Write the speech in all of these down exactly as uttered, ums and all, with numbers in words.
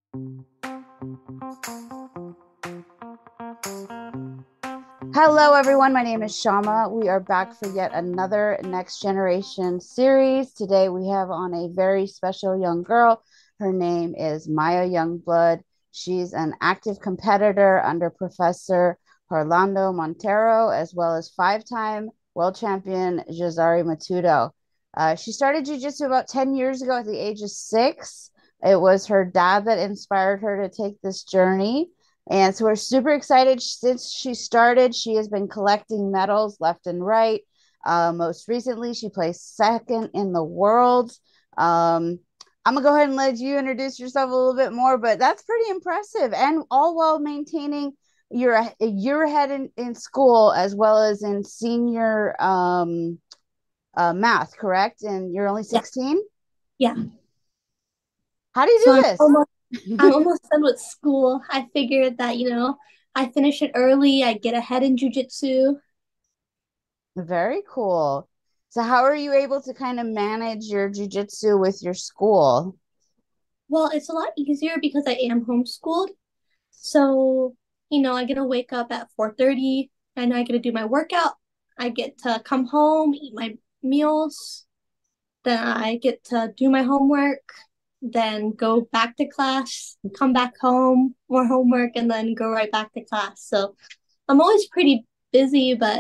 Hello, everyone. My name is Shama. We are back for yet another Next Generation series. Today, we have on a very special young girl. Her name is Maya Youngblood. She's an active competitor under Professor Horlando Monterio, as well as five-time world champion Gezary Matuda. Uh, she started jiu-jitsu about ten years ago at the age of six. It was her dad that inspired her to take this journey. And so we're super excited. Since she started, she has been collecting medals left and right. Uh, most recently, she placed second in the world. Um, I'm gonna go ahead and let you introduce yourself a little bit more, but that's pretty impressive, and all while maintaining your a year ahead in, in school as well as in senior um, uh, math, correct? And you're only Yeah, sixteen. yeah. How do So you I'm do almost I'm this? almost done with school. I figured that, you know, I finish it early, I get ahead in jujitsu. Very cool. So how are you able to kind of manage your jujitsu with your school? Well, it's a lot easier because I am homeschooled. So, you know, I get to wake up at four thirty and I get to do my workout. I get to come home, eat my meals, then I get to do my homework, then go back to class, come back home, more homework, and then go right back to class. So I'm always pretty busy, but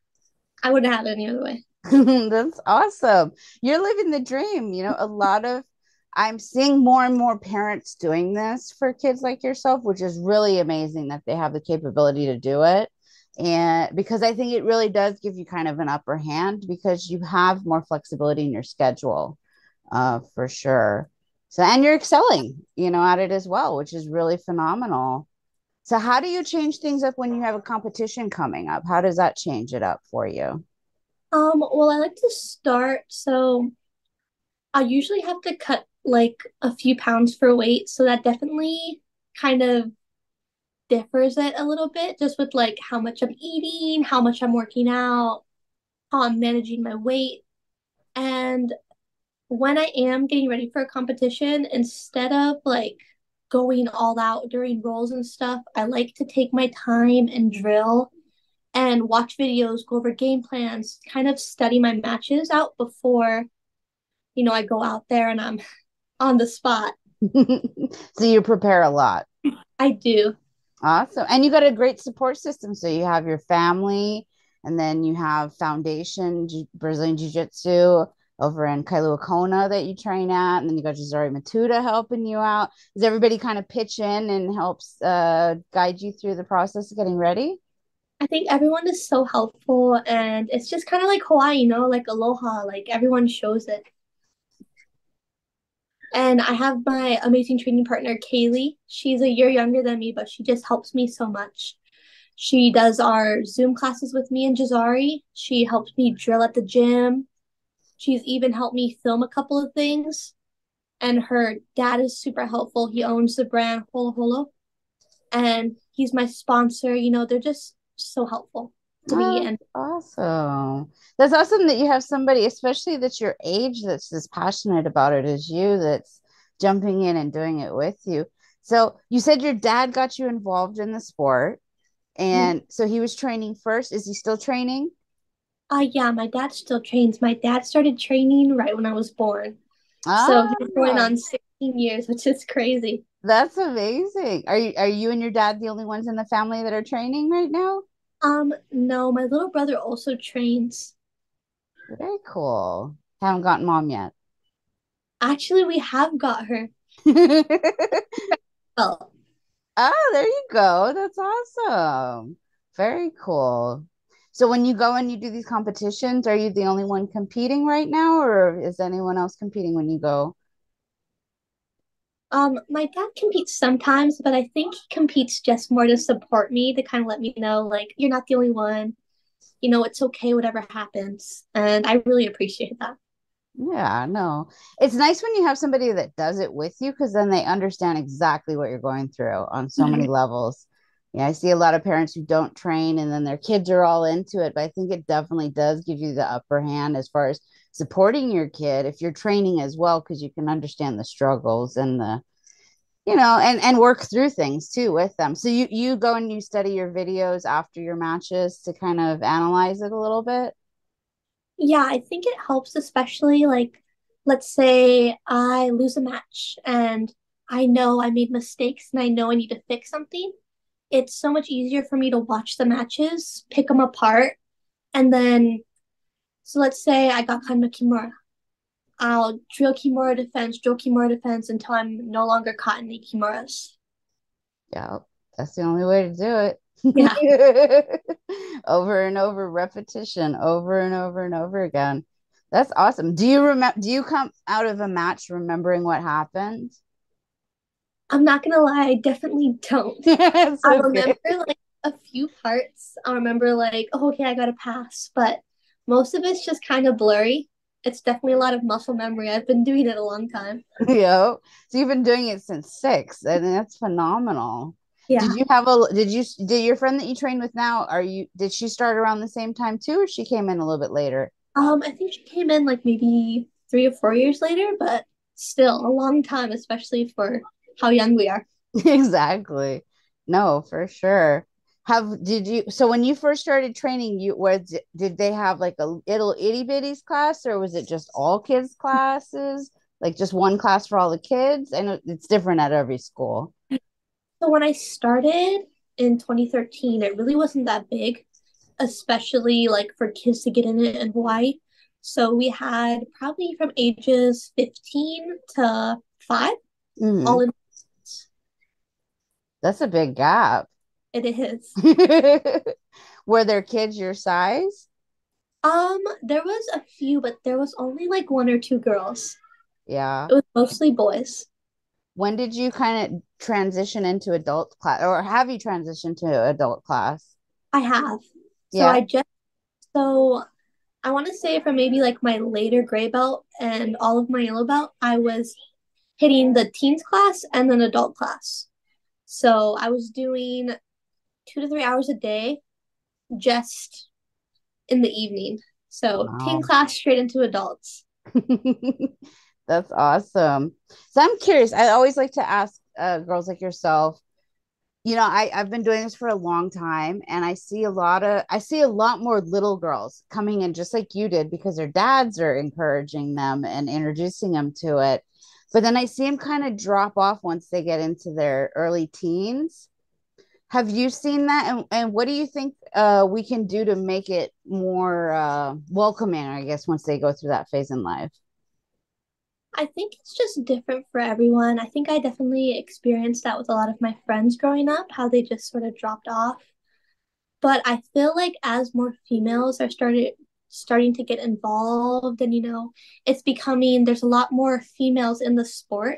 I wouldn't have it any other way. That's awesome. You're living the dream. You know, a lot of I'm seeing more and more parents doing this for kids like yourself, which is really amazing that they have the capability to do it. And because I think it really does give you kind of an upper hand because you have more flexibility in your schedule, uh, for sure. So, and you're excelling, you know, at it as well, which is really phenomenal. So, how do you change things up when you have a competition coming up? How does that change it up for you? Um, well, I like to start, so I usually have to cut like a few pounds for weight, so that definitely kind of differs it a little bit, just with like how much I'm eating, how much I'm working out, how I'm managing my weight. And when I am getting ready for a competition, instead of like going all out during rolls and stuff, I like to take my time and drill and watch videos, go over game plans, kind of study my matches out before, you know, I go out there and I'm on the spot. So, you prepare a lot. I do. Awesome. And you got a great support system. So, you have your family, and then you have Foundation Jiu- Brazilian Jiu Jitsu over in Kailua Kona that you train at. And then you got Gezary Matuda helping you out. Does everybody kind of pitch in and helps uh, guide you through the process of getting ready? I think everyone is so helpful and it's just kind of like Hawaii, you know, like aloha, like everyone shows it. And I have my amazing training partner, Kaylee. She's a year younger than me, but she just helps me so much. She does our Zoom classes with me and Jazari. She helps me drill at the gym. She's even helped me film a couple of things. And her dad is super helpful. He owns the brand Holo Holo, and he's my sponsor. You know, they're just so helpful to me. Oh, And awesome. That's awesome that you have somebody, especially that's your age, that's as passionate about it as you, that's jumping in and doing it with you. So you said your dad got you involved in the sport. And so he was training first. Is he still training? uh, yeah, my dad still trains. My dad started training right when I was born. So he's going Ah, on sixteen years, which is crazy. that's amazing. Are you are you and your dad the only ones in the family that are training right now? Um, no, my little brother also trains. Very cool. Haven't gotten mom yet. Actually, we have got her. Oh, Oh, there you go. That's awesome. Very cool. So when you go and you do these competitions, are you the only one competing right now, or is anyone else competing when you go? um, my dad competes sometimes, but I think he competes just more to support me, to kind of let me know, like, you're not the only one. You know, it's okay, whatever happens. And I really appreciate that. Yeah, no. It's nice when you have somebody that does it with you because then they understand exactly what you're going through on so many levels. Yeah, I see a lot of parents who don't train and then their kids are all into it, but I think it definitely does give you the upper hand as far as supporting your kid if you're training as well, because you can understand the struggles and the you know, and and work through things too with them. So you you go and you study your videos after your matches to kind of analyze it a little bit. Yeah, I think it helps, especially like, let's say I lose a match and I know I made mistakes and I know I need to fix something. It's so much easier for me to watch the matches, pick them apart, and then, so let's say I got kind of Kimura. I'll drill Kimura defense, drill Kimura defense until I'm no longer caught in the Kimuras. Yeah, that's the only way to do it. Yeah. Over and over, repetition, over and over and over again. That's awesome. Do you remember, do you come out of a match remembering what happened? I'm not gonna lie, I definitely don't. It's I okay. remember like a few parts. I remember like, oh, okay, I got to pass, but most of it's just kind of blurry. It's definitely a lot of muscle memory. I've been doing it a long time. Yo, so you've been doing it since six, and that's phenomenal. Did Yeah. you have a, did you, did your friend that you train with now, are you, did she start around the same time too, or she came in a little bit later? Um, I think she came in like maybe three or four years later, but still a long time, especially for how young we are. Exactly. No, for sure. Have did you so when you first started training, you was did they have like a little itty bitties class, or was it just all kids classes? Like just one class for all the kids? I know it's different at every school. So when I started in twenty thirteen, it really wasn't that big, especially like for kids to get in it in Hawaii. So we had probably from ages fifteen to five, all Hmm. in. That's a big gap. It is. Were there kids your size? Um, there was a few, but there was only like one or two girls. Yeah. It was mostly boys. When did you kind of transition into adult class, or have you transitioned to adult class? I have. So Yeah. I just so I want to say from maybe like my later gray belt and all of my yellow belt, I was hitting the teens class and then adult class. So I was doing two to three hours a day just in the evening. So teen Wow. class straight into adults. That's awesome. So I'm curious. I always like to ask uh, girls like yourself. You know, I, I've been doing this for a long time, and I see a lot of I see a lot more little girls coming in just like you did because their dads are encouraging them and introducing them to it. But then I see them kind of drop off once they get into their early teens. Have you seen that? And, and what do you think uh, we can do to make it more uh, welcoming, I guess, once they go through that phase in life? I think it's just different for everyone. I think I definitely experienced that with a lot of my friends growing up, how they just sort of dropped off. But I feel like as more females are started starting to get involved and you know, it's becoming there's a lot more females in the sport,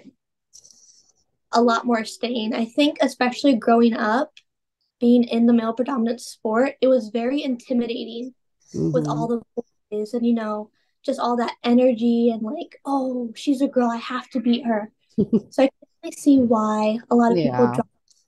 a lot more staying. I think especially growing up, being in the male predominant sport, it was very intimidating with all Hmm. the boys and you know, just all that energy and like, oh, she's a girl, I have to beat her. So I can definitely see why a lot of people Yeah, drop.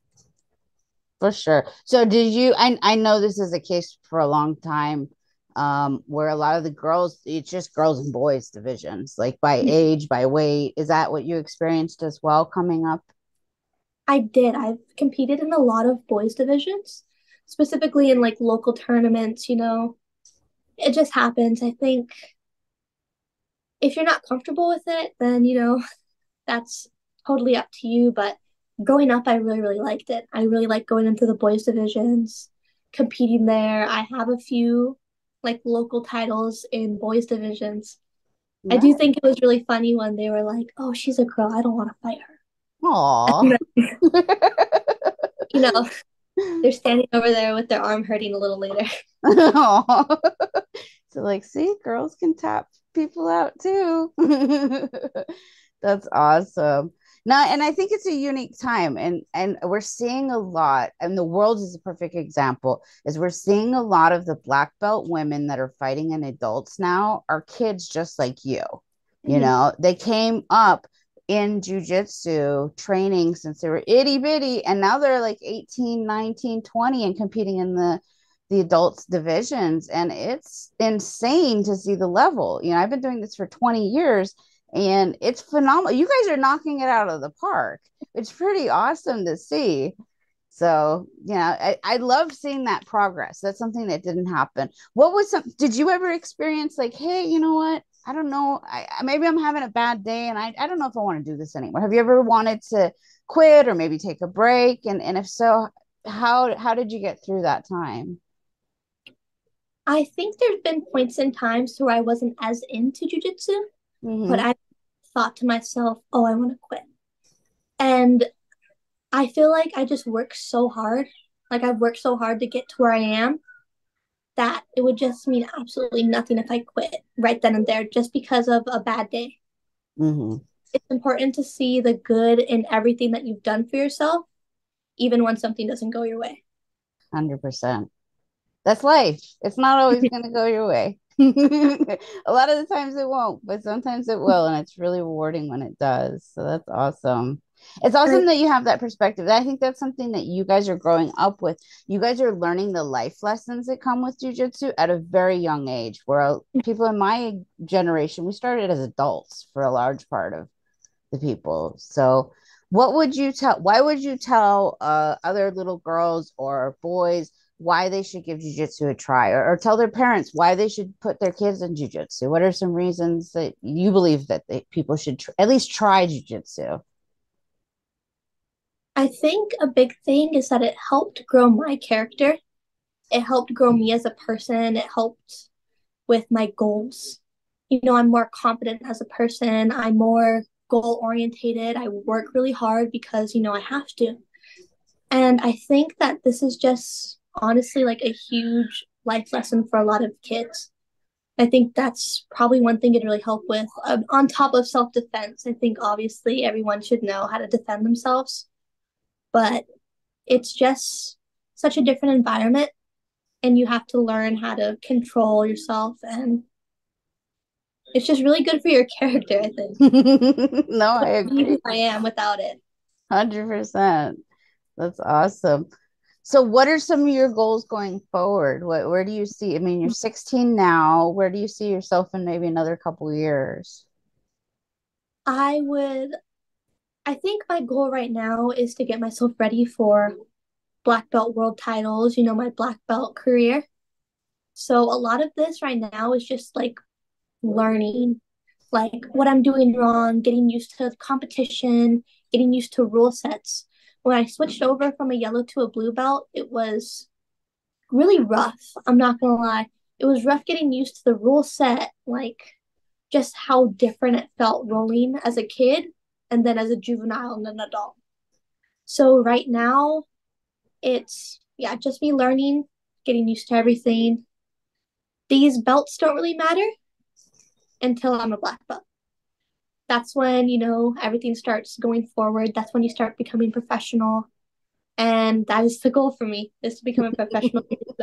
for sure. So did you, I, I know this is a case for a long time, um, where a lot of the girls, it's just girls and boys divisions, like by age, by weight. Is that what you experienced as well coming up? I did. I've competed in a lot of boys divisions, specifically in like local tournaments, you know. It just happens. I think if you're not comfortable with it, then, you know, that's totally up to you. But growing up, I really, really liked it. I really liked going into the boys divisions, competing there. I have a few like local titles in boys divisions. I do Nice. think it was really funny when they were like, "Oh, she's a girl. I don't want to fight her." Aw. And then, you know, they're standing over there with their arm hurting a little later. Aw. So like, see, girls can tap people out too. That's awesome. Now, and I think it's a unique time, and and we're seeing a lot, and the world is a perfect example, is we're seeing a lot of the black belt women that are fighting in adults now are kids just like you. You Mhm. know, they came up in jujitsu training since they were itty bitty, and now they're like eighteen, nineteen, twenty and competing in the the adults divisions, and it's insane to see the level. You know, I've been doing this for twenty years, And it's phenomenal. You guys are knocking it out of the park. It's pretty awesome to see. So, yeah, I, I love seeing that progress. That's something that didn't happen. What was some, did you ever experience like, hey, you know what? I don't know. I maybe I'm having a bad day and I, I don't know if I want to do this anymore. Have you ever wanted to quit or maybe take a break? And and if so, how how did you get through that time? I think there's been points in times where I wasn't as into jujitsu, but Mm-hmm. I thought to myself, oh, I want to quit. And I feel like I just work so hard. Like I've worked so hard to get to where I am that it would just mean absolutely nothing if I quit right then and there just because of a bad day. Mm-hmm. It's important to see the good in everything that you've done for yourself, even when something doesn't go your way. one hundred percent. That's life. It's not always going to go your way. A lot of the times it won't, but sometimes it will. And it's really rewarding when it does. So that's awesome. It's And awesome I, that you have that perspective. I think that's something that you guys are growing up with. You guys are learning the life lessons that come with jujitsu at a very young age, where people in my generation, we started as adults for a large part of the people. So, what would you tell? Why would you tell uh, other little girls or boys why they should give jujitsu a try, or, or tell their parents why they should put their kids in jujitsu? What are some reasons that you believe that they, people should tr- at least try jujitsu? I think a big thing is that it helped grow my character. It helped grow me as a person. It helped with my goals. You know, I'm more confident as a person. I'm more goal orientated. I work really hard because, you know, I have to. And I think that this is just honestly like a huge life lesson for a lot of kids. I think that's probably one thing it really help with. Um, on top of self defense, I think obviously everyone should know how to defend themselves, but it's just such a different environment, and you have to learn how to control yourself. And it's just really good for your character, I think. No, I Be agree. who I am without it. one hundred percent. That's awesome. So, what are some of your goals going forward? What, where do you see? I mean, you're sixteen now. Where do you see yourself in maybe another couple years? I would, I think my goal right now is to get myself ready for black belt world titles, you know, my black belt career. So a lot of this right now is just like learning, like what I'm doing wrong, getting used to competition, getting used to rule sets. When I switched over from a yellow to a blue belt, it was really rough. I'm not gonna lie. It was rough getting used to the rule set, like just how different it felt rolling as a kid and then as a juvenile and an adult. So right now, it's yeah, just me learning, getting used to everything. These belts don't really matter until I'm a black belt. That's when, you know, everything starts going forward. That's when you start becoming professional. And that is the goal for me, is to become a professional.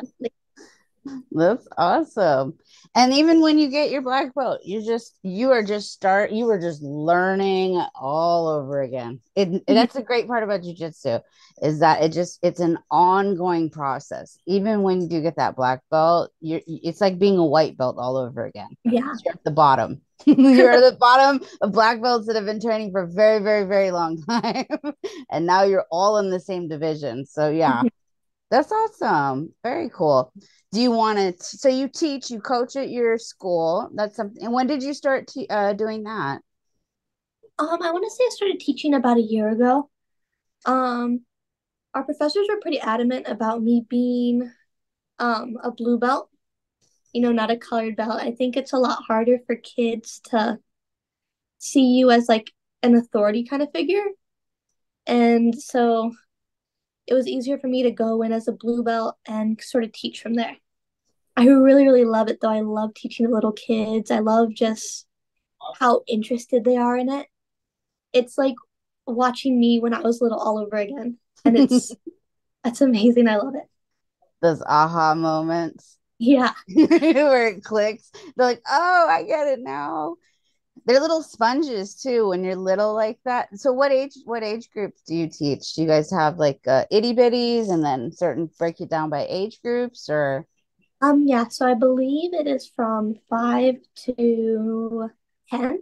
That's awesome. And even when you get your black belt, you just you are just start you were just learning all over again. It, it- Yeah, that's the great part about jujitsu is that it just it's an ongoing process. Even when you do get that black belt, you're it's like being a white belt all over again. yeah. You're at the bottom. You're at the bottom of black belts that have been training for a very, very, very long time. And now you're all in the same division. So yeah, that's awesome. Very cool. Do you want to? So you teach, you coach at your school. That's something. And when did you start te- uh, doing that? Um, I want to say I started teaching about a year ago. Um, our professors were pretty adamant about me being um a blue belt, you know, not a colored belt. I think it's a lot harder for kids to see you as like an authority kind of figure. And so it was easier for me to go in as a blue belt and sort of teach from there. I really, really love it though. I love teaching the little kids. I love just how interested they are in it. It's like watching me when I was little all over again. And it's that's amazing. I love it. Those aha moments Yeah. where it clicks. They're like, oh, I get it now. They're little sponges too when you're little like that. So what age what age groups do you teach? Do you guys have like uh, itty bitties and then certain break it down by age groups or Um, yeah, so I believe it is from five to ten.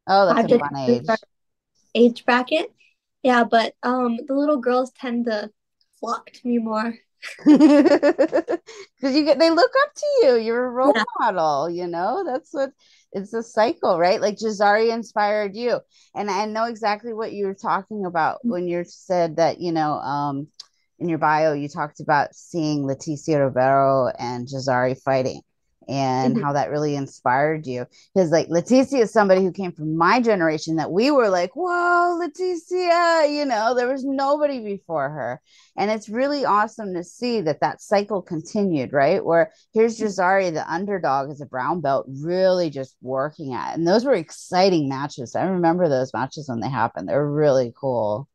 Oh, that's five a to fun ten age. age bracket. Yeah, but um the little girls tend to flock to me more. Because you get they look up to you. You're a role Yeah. model, you know? That's what it's a cycle, right? Like Gezary inspired you. And I know exactly what you were talking about when you said that, you know, um, in your bio, you talked about seeing Leticia Ribeiro and Gezary fighting and Mhm. how that really inspired you. Because like Leticia is somebody who came from my generation that we were like, whoa, Leticia, you know, there was nobody before her. And it's really awesome to see that that cycle continued, right? Where here's Jazari, the underdog, as a brown belt, really just working at it. And those were exciting matches. I remember those matches when they happened. They were really cool.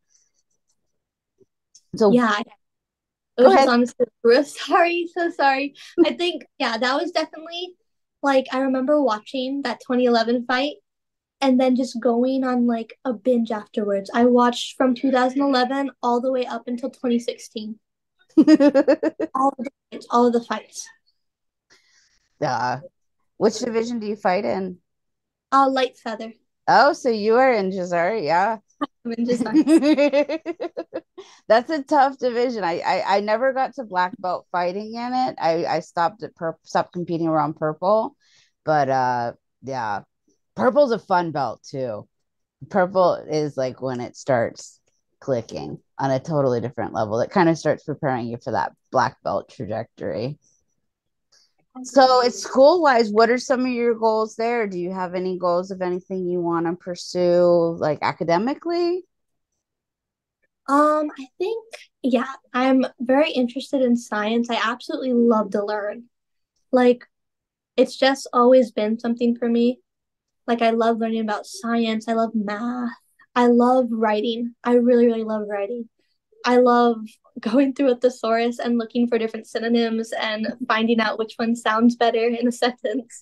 So Yeah, it go was just ahead. honestly real sorry, so sorry. I think yeah, that was definitely like I remember watching that twenty eleven fight and then just going on like a binge afterwards. I watched from two thousand eleven all the way up until twenty sixteen. All of the fights, all of the fights. uh, which division do you fight in? Uh, light feather. Oh, so you are in Jazari, yeah. Binges are. That's a tough division. I, I I never got to black belt fighting in it. I I stopped at pur- stopped competing around purple, but uh yeah, purple's a fun belt too. Purple is like when it starts clicking on a totally different level. It kind of starts preparing you for that black belt trajectory. So, it's school wise, what are some of your goals there? Do you have any goals of anything you want to pursue, like academically? Um, I think yeah, I'm very interested in science. I absolutely love to learn. Like it's just always been something for me. Like I love learning about science. I love math. I love writing. I really, really love writing. I love going through a thesaurus and looking for different synonyms and finding out which one sounds better in a sentence.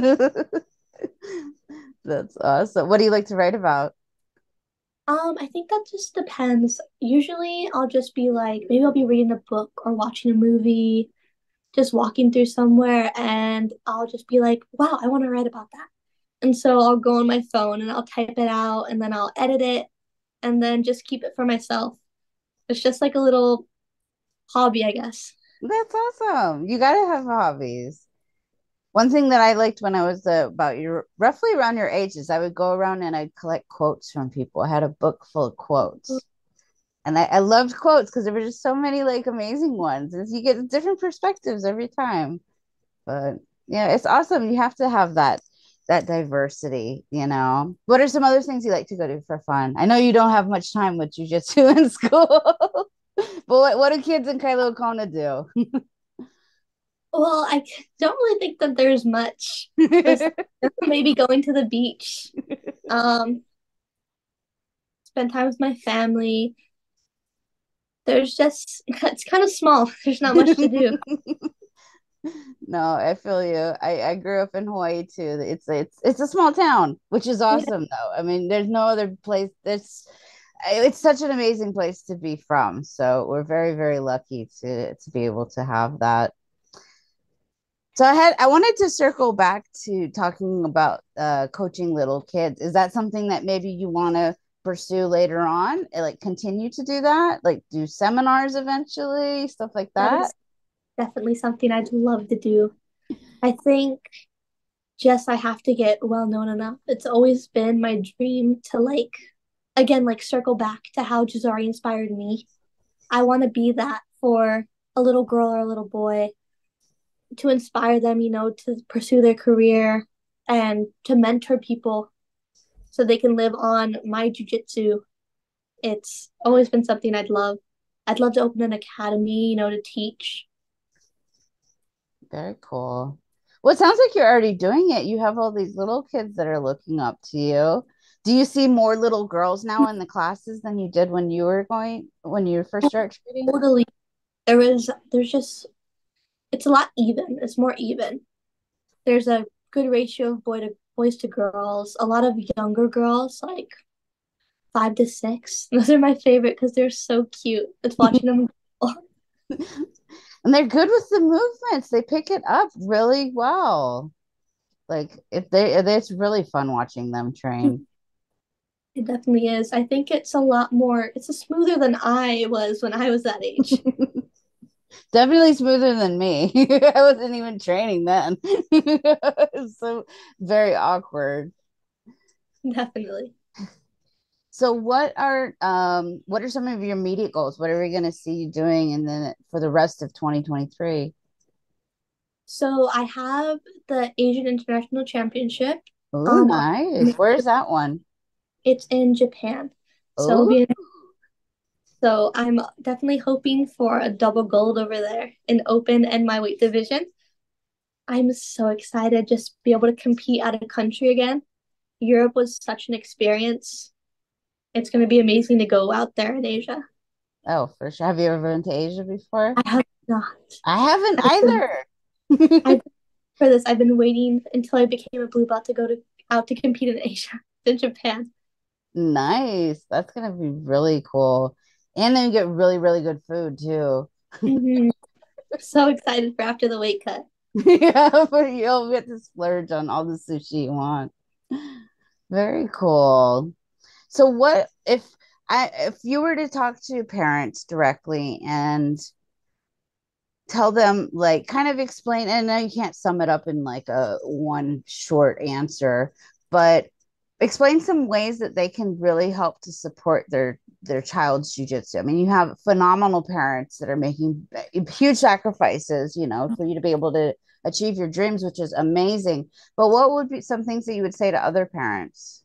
That's awesome. What do you like to write about? Um, I think that just depends. Usually I'll just be like, maybe I'll be reading a book or watching a movie, just walking through somewhere, and I'll just be like, wow, I want to write about that. And so I'll go on my phone and I'll type it out and then I'll edit it and then just keep it for myself. It's just like a little hobby, I guess. That's awesome. You gotta have hobbies. One thing that I liked when I was uh, about your roughly around your age is I would go around and I'd collect quotes from people. I had a book full of quotes. And I, I loved quotes because there were just so many like amazing ones. And you get different perspectives every time. But yeah, it's awesome. You have to have that that diversity, you know. What are some other things you like to go to for fun? I know you don't have much time with jujitsu in school, but what, what do kids in Kylo Kona do? Well, I don't really think that there's much besides maybe going to the beach, um, spend time with my family. There's just, it's kind of small. There's not much to do. No, I feel you. I, I grew up in Hawaii too. It's it's it's a small town, which is Yeah, awesome though. I mean, there's no other place that's it's such an amazing place to be from. So we're very, very lucky to to be able to have that. So I had I wanted to circle back to talking about uh coaching little kids. Is that something that maybe you want to pursue later on? Eh, Like continue to do that? Like do seminars eventually, stuff like that that? is definitely something I'd love to do. I think just I have to get well known enough. It's always been my dream to like, again, like circle back to how Jazari inspired me. I want to be that for a little girl or a little boy to inspire them, you know, to pursue their career and to mentor people so they can live on my jujitsu. It's always been something I'd love. I'd love to open an academy, you know, to teach. Very cool. Well, it sounds like you're already doing it. You have all these little kids that are looking up to you. Do you see more little girls now in the classes than you did when you were going when you first started treating? Totally. There is, there's just, it's a lot even. It's more even. There's a good ratio of boy to boys to girls. A lot of younger girls, like five to six. Those are my favorite because they're so cute. It's watching them. And they're good with the movements. They pick it up really well. Like if they it's really fun watching them train. It definitely is. I think it's a lot more, it's a smoother than I was when I was that age. Definitely smoother than me. I wasn't even training then. It's so very awkward. Definitely. So what are um what are some of your immediate goals? What are we going to see you doing and then for the rest of twenty twenty-three? So I have the Asian International Championship. Oh, Um, nice. Where's that one? it's in Japan. So it'll Oh, be in, so I'm definitely hoping for a double gold over there in open and my weight division. I'm so excited just to be able to compete out of country again. Europe was such an experience. It's going to be amazing to go out there in Asia. oh, for sure. Have you ever been to Asia before? I have not. I haven't I've been, either. I've for this. I've been waiting until I became a blue belt to go to out to compete in Asia, in Japan. Nice. That's gonna be really cool. And then you get really, really good food too. Mm-hmm. So excited for after the weight cut. Yeah, but you'll get to splurge on all the sushi you want. Very cool. So what if I if you were to talk to parents directly and tell them like kind of explain, and I know you can't sum it up in like a one short answer, but explain some ways that they can really help to support their their child's jujitsu. I mean, you have phenomenal parents that are making huge sacrifices, you know, for you to be able to achieve your dreams, which is amazing. But what would be some things that you would say to other parents?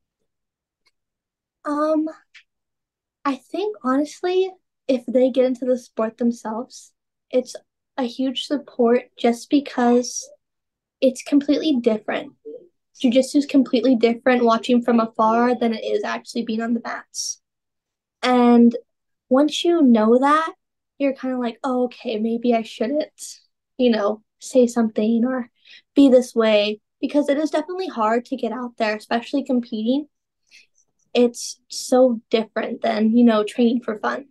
Um, I think honestly, if they get into the sport themselves, it's a huge support just because it's completely different. Jiu-jitsu is completely different watching from afar than it is actually being on the mats. And once you know that, you're kind of like, oh, okay, maybe I shouldn't, you know, say something or be this way because it is definitely hard to get out there, especially competing. It's so different than, you know, training for fun.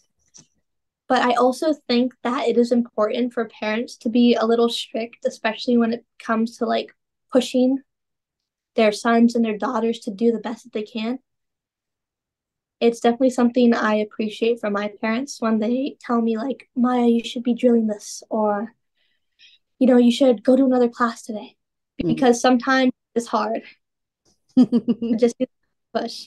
But I also think that it is important for parents to be a little strict, especially when it comes to like pushing their sons and their daughters to do the best that they can. It's definitely something I appreciate from my parents when they tell me, like, Maya, you should be drilling this, or, you know, you should go to another class today. Because sometimes it's hard to just push.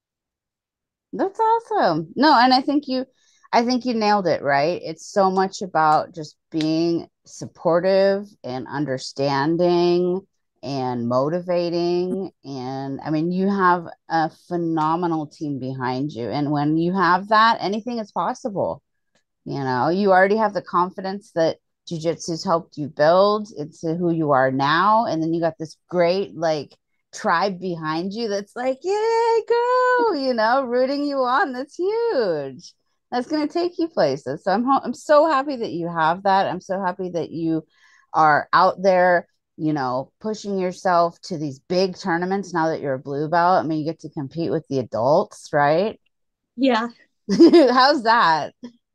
That's awesome. No, and I think you I think you nailed it, right? It's so much about just being supportive and understanding and motivating. And I mean, you have a phenomenal team behind you. And when you have that, anything is possible. You know, you already have the confidence that jujitsu's helped you build into who you are now. And then you got this great, like, tribe behind you that's like, yay, go, you know, rooting you on. That's huge. That's going to take you places. So I'm, ho- I'm so happy that you have that. I'm so happy that you are out there, you know, pushing yourself to these big tournaments now that you're a blue belt. I mean, you get to compete with the adults, right? Yeah. How's that?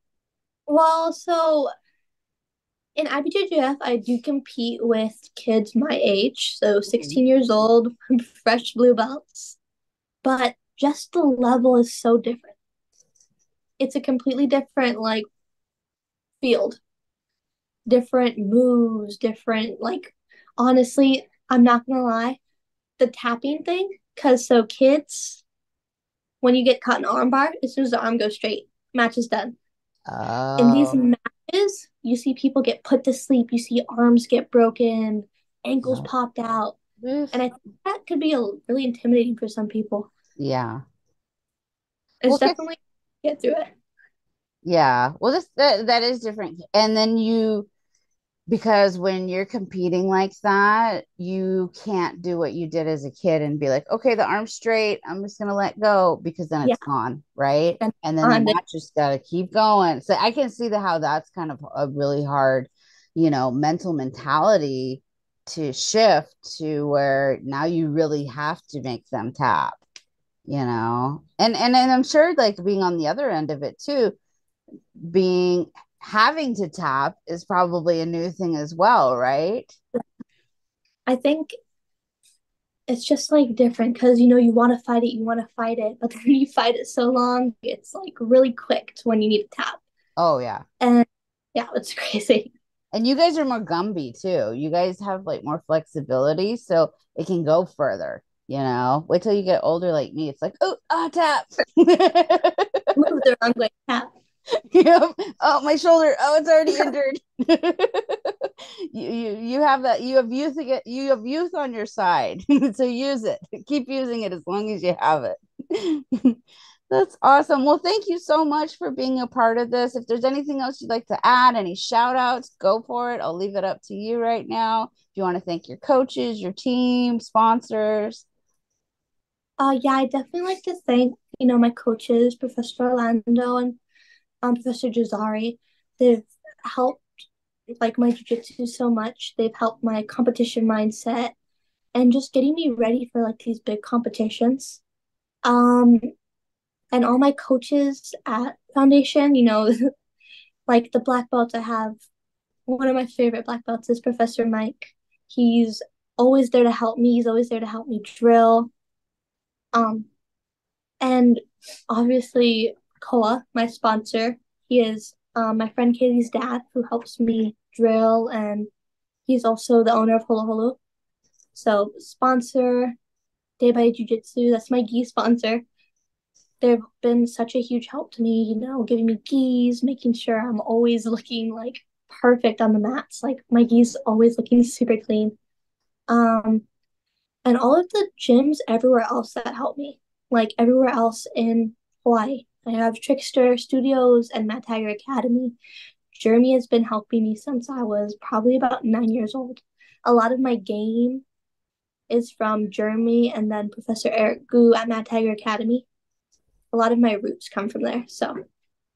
Well, so in I B J J F, I do compete with kids my age, so sixteen years old, fresh blue belts. But just the level is so different. It's a completely different like field, different moves, different like honestly, I'm not gonna lie, the tapping thing, because so kids, when you get caught in an armbar, as soon as the arm goes straight, match is done. In these Oh, matches, you see people get put to sleep, you see arms get broken, ankles no. popped out. Oof. And I think that could be a, really intimidating for some people. Yeah. It's Well, get definitely get through it. yeah. Well, this that, that is different. And then you because when you're competing like that, you can't do what you did as a kid and be like, okay, the arm's straight. I'm just gonna let go because then Yeah. it's gone, right? And And then the on the, match just gotta keep going. So I can see the how that's kind of a really hard, you know, mental mentality to shift to where now you really have to make them tap, you know. And and and I'm sure like being on the other end of it too, being having to tap is probably a new thing as well, right? I think it's just like different because you know you want to fight it, you want to fight it, but then you fight it so long, it's like really quick to when you need to tap. Oh yeah. And yeah, it's crazy. And you guys are more Gumby too. You guys have like more flexibility, so it can go further. You know, wait till you get older like me. It's like, oh, ah, tap. Move the wrong way, tap. Yep. Oh, my shoulder. Oh, it's already injured. you, you you have that. You have youth again. You have youth on your side, so use it. Keep using it as long as you have it. That's awesome. Well, thank you so much for being a part of this. If there's anything else you'd like to add, any shout outs, go for it. I'll leave it up to you right now. If you want to thank your coaches, your team, sponsors. Uh, yeah, I definitely like to thank, you know, my coaches, Professor Orlando and um, Professor Gezary. They've helped like my jiu-jitsu so much. They've helped my competition mindset and just getting me ready for like these big competitions. Um, and all my coaches at Foundation, you know, like the black belts I have, one of my favorite black belts is Professor Mike. He's always there to help me. He's always there to help me drill. Um, and obviously Koa, my sponsor, he is um, my friend Katie's dad who helps me drill, and he's also the owner of Holo Holo. So sponsor, Day by Jiu Jitsu, that's my gi sponsor. They've been such a huge help to me, you know, giving me gis, making sure I'm always looking like perfect on the mats. Like my gis always looking super clean. Um, and all of the gyms everywhere else that help me, like everywhere else in Hawaii. I have Trickster Studios and Matt Tiger Academy. Jeremy has been helping me since I was probably about nine years old. A lot of my game is from Jeremy and then Professor Eric Gu at Matt Tiger Academy. A lot of my roots come from there. So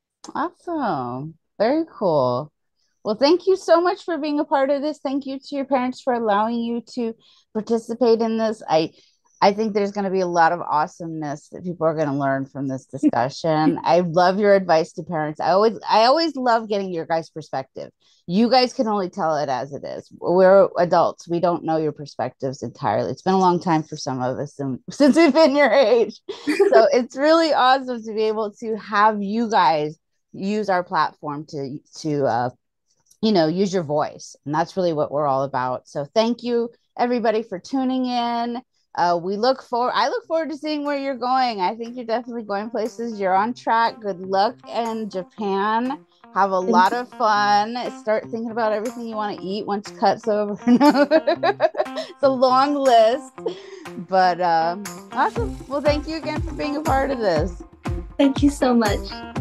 Awesome. Very cool. Well, thank you so much for being a part of this. Thank you to your parents for allowing you to participate in this. I I think there's going to be a lot of awesomeness that people are going to learn from this discussion. I love your advice to parents. I always I always love getting your guys' perspective. You guys can only tell it as it is. We're adults. We don't know your perspectives entirely. It's been a long time for some of us and, since we've been your age. So it's really awesome to be able to have you guys use our platform to to uh, you know, use your voice. And that's really what we're all about. So thank you everybody for tuning in. Uh, we look forward, I look forward to seeing where you're going. I think you're definitely going places. You're on track. Good luck in Japan. Have a lot of fun. Start thinking about everything you want to eat once cut's over. It's a long list, but um, awesome. Well, thank you again for being a part of this. thank you so much.